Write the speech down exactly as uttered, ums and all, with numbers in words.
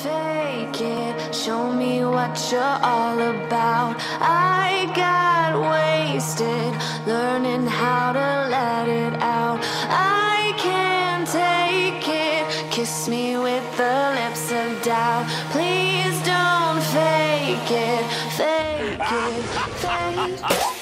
fake it, show me what you're all about. I got wasted, learning how to let it out. I can't take it, kiss me with the lips of doubt. Please don't fake it, fake it, fake it.